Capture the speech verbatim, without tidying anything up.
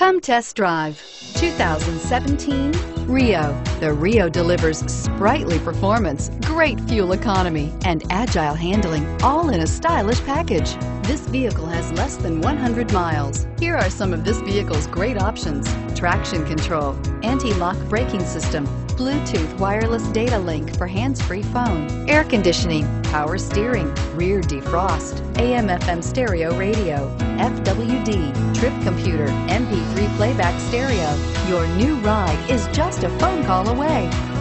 Come test drive two thousand seventeen Rio. The Rio delivers sprightly performance, great fuel economy, and agile handling, all in a stylish package. This vehicle has less than one hundred miles. Here are some of this vehicle's great options: traction control, anti-lock braking system, Bluetooth wireless data link for hands-free phone, air conditioning, power steering, rear defrost, A M F M stereo radio, F W D, trip computer, M P three playback stereo. Your new ride is just a phone call away.